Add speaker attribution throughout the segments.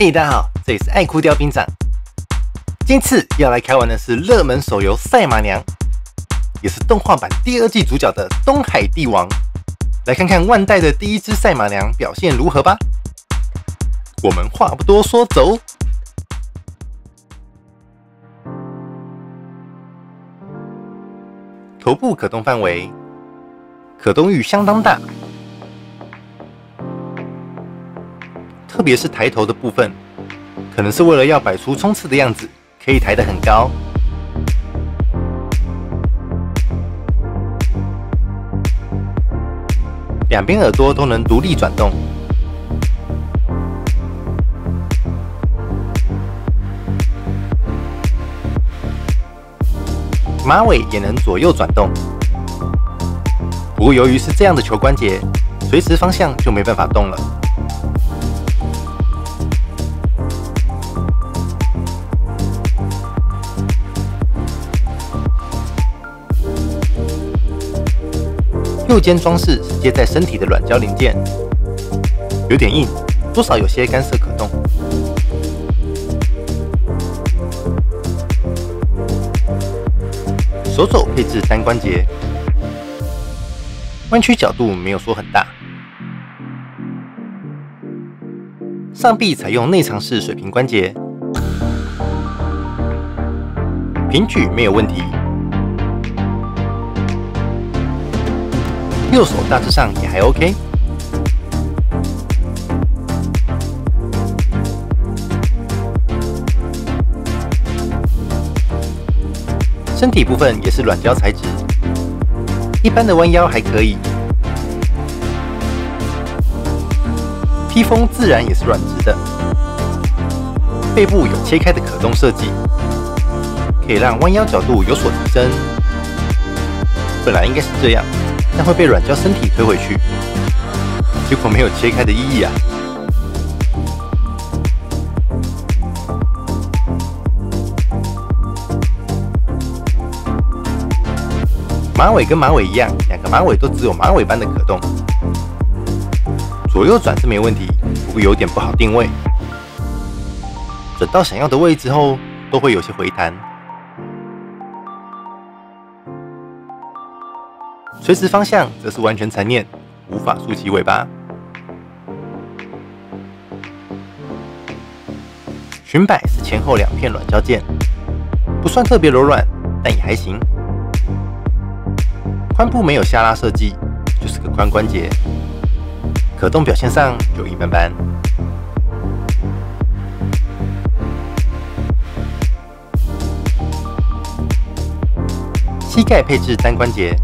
Speaker 1: 大家好，这里是爱哭雕兵长。今次要来开玩的是热门手游《赛马娘》，也是动画版第2季主角的东海帝王。来看看万代的第一只赛马娘表现如何吧。我们话不多说，走。头部可动范围，可动域相当大，特别是抬头的部分，可能是为了要摆出冲刺的样子，可以抬得很高。两边耳朵都能独立转动，马尾也能左右转动。不过由于是这样的球关节，垂直方向就没办法动了。右肩装饰是接在身体的软胶零件，有点硬，多少有些干涉可动。手肘配置单关节，弯曲角度没有说很大。上臂采用内藏式水平关节，平举没有问题。右手大致上也还 OK。身体部分也是软胶材质，一般的弯腰还可以。披风自然也是软质的，背部有切开的可动设计，可以让弯腰角度有所提升。本来应该是这样，但会被软胶身体推回去，结果没有切开的意义啊！马尾跟马尾一样，两个马尾都只有马尾般的可动，左右转是没问题，不过有点不好定位，转到想要的位置后都会有些回弹。垂直方向则是完全残念，无法竖起尾巴。裙摆是前后2片软胶件，不算特别柔软，但也还行。髋部没有下拉设计，就是个髋关节，可动表现上就一般般。膝盖配置单关节。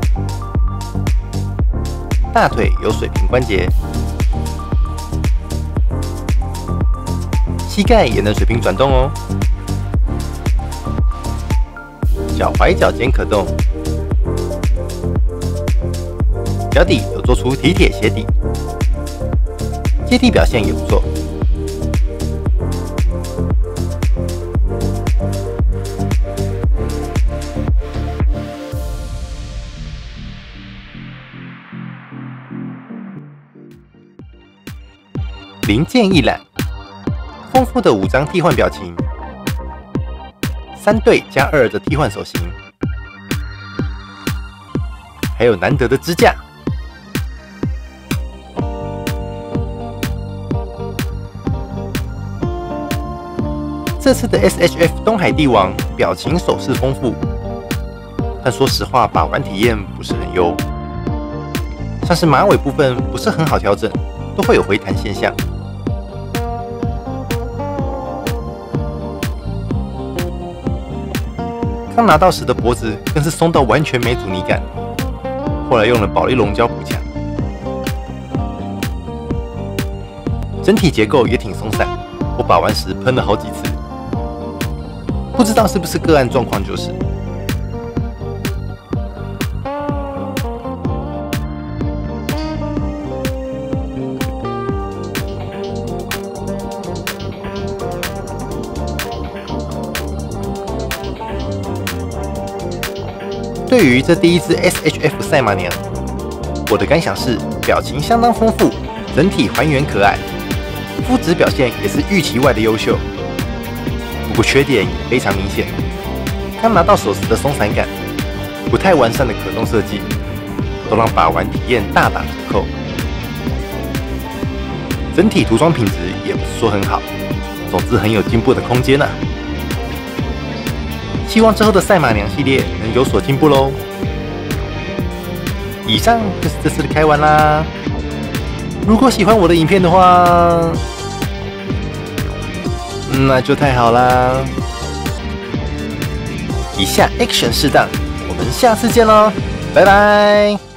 Speaker 1: 大腿有水平关节，膝盖也能水平转动哦。脚踝脚尖可动，脚底有做出体铁鞋底，接地表现也不错。零件一览，丰富的5张替换表情，3对加2的替换手型，还有难得的支架。这次的 SHF 东海帝王表情手势丰富，但说实话把玩体验不是很优，像是马尾部分不是很好调整，都会有回弹现象。刚拿到时的脖子更是松到完全没阻尼感，后来用了保丽龙胶补强，整体结构也挺松散，我把玩时喷了好几次，不知道是不是个案状况就是。对于这第一支 SHF 赛马娘，我的感想是表情相当丰富，整体还原可爱， 肤质表现也是预期外的优秀。不过缺点也非常明显，刚拿到手时的松散感，不太完善的可动设计，都让把玩体验大打折扣。整体涂装品质也不是说很好，总之很有进步的空间啊。希望之后的赛马娘系列能有所进步喽。以上就是这次的开玩啦。如果喜欢我的影片的话，那就太好啦。以下 action 适当，我们下次见喽，拜拜。